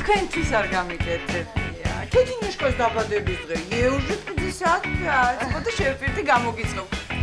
თქვენთვის არ გამიგეცებია. ქეთინიშკოს დაბადების დღე, იეუჟი 50 კაც. მოდი შევპირდი გამოგიწყო.